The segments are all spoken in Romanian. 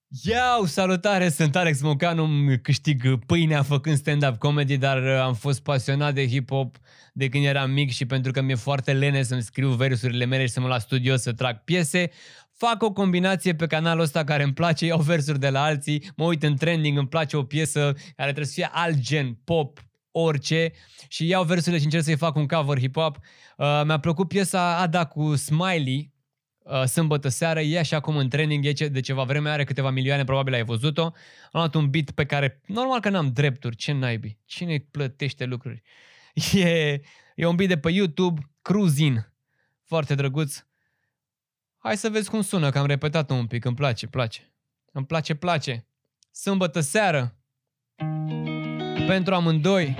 Iau, salutare, sunt Alex Mocanu, câștig pâinea făcând stand-up comedy, dar am fost pasionat de hip-hop de când eram mic și pentru că mi-e foarte lene să-mi scriu versurile mele și să mă la studio să trag piese, fac o combinație pe canalul ăsta care îmi place, iau versuri de la alții, mă uit în trending, îmi place o piesă care trebuie să fie alt gen, pop, orice, și iau versurile și încerc să-i fac un cover hip-hop. Mi-a plăcut piesa Ada cu Smiley, sâmbătă seară, e așa acum în trending, e de ceva vreme, are câteva milioane, probabil ai văzut-o. Am luat un beat pe care, normal că n-am drepturi, ce naibii, cine plătește lucruri? E un beat de pe YouTube, Cruisin, foarte drăguț. Hai să vezi cum sună, că am repetat-o un pic, îmi place. Sâmbătă seară, pentru amândoi,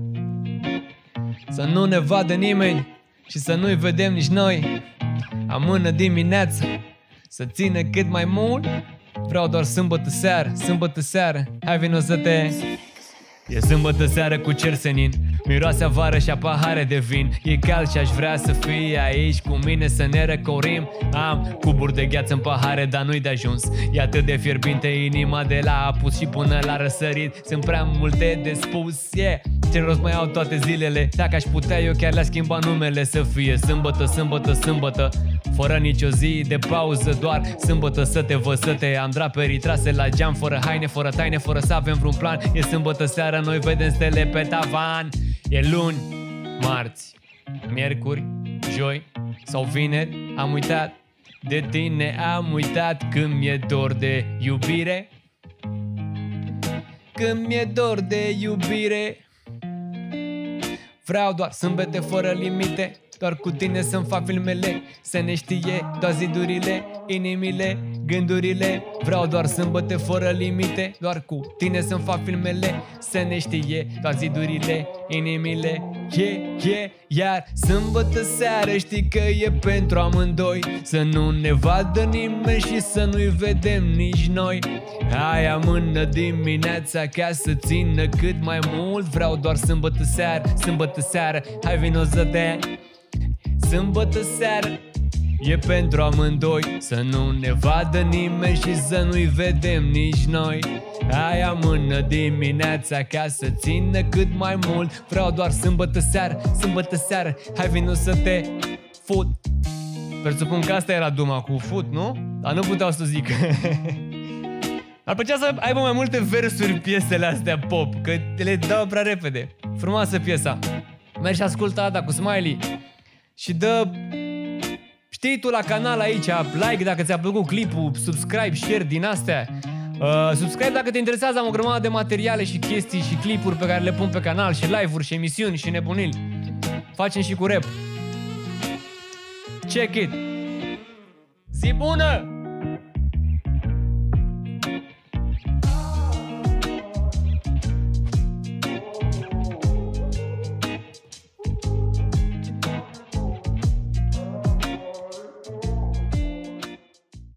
să nu ne vadă nimeni și să nu-i vedem nici noi. Amână dimineața, să țină cât mai mult. Vreau doar sâmbătă seară, hai vino să te... E sâmbătă seară cu cer senin, miroase avară și a pahare de vin. E cald și aș vrea să fii aici cu mine să ne răcorim. Am cuburi de gheață în pahare, dar nu-i de ajuns. E atât de fierbinte inima de la apus și până la răsărit. Sunt prea multe de spus, ce rost mai au toate zilele. Dacă aș putea eu chiar le-aș schimba numele. Să fie sâmbătă, fără nicio zi de pauză, doar sâmbătă să te văd, să te am draperii trase la geam, fără haine, fără taine, fără să avem vreun plan. E sâmbătă seara, noi vedem stele pe tavan. E luni, marți, miercuri, joi sau vineri. Am uitat de tine, am uitat când mi-e dor de iubire. Când mi-e dor de iubire. Vreau doar sâmbete fără limite, doar cu tine să-mi fac filmele, să ne știe toate zidurile, inimile, gândurile. Vreau doar sâmbăte fără limite, doar cu tine să-mi fac filmele, să ne știe toate zidurile, inimile. Iar sâmbătă seară știi că e pentru amândoi, să nu ne vadă nimeni și să nu-i vedem nici noi. Hai amână dimineața ca să țină cât mai mult. Vreau doar sâmbătă seară, hai vino să te... Sâmbătă seară e pentru amândoi, să nu ne vadă nimeni și să nu-i vedem nici noi. Hai amână dimineața ca să țină cât mai mult. Vreau doar sâmbătă seară, hai vino să te fut. Presupun că asta era duma cu fut, nu? Dar nu puteau să zic. Ar plăcea să aibă mai multe versuri piesele astea pop, că le dau prea repede. Frumoasă piesa. Mergi și ascultă Ada cu Smiley și dă, știi tu, la canal aici, like dacă ți-a plăcut clipul, subscribe, share din astea. Subscribe dacă te interesează, am o grămadă de materiale și chestii și clipuri pe care le pun pe canal și live-uri și emisiuni și nebunili. Facem și cu rap. Check it. Zi bună!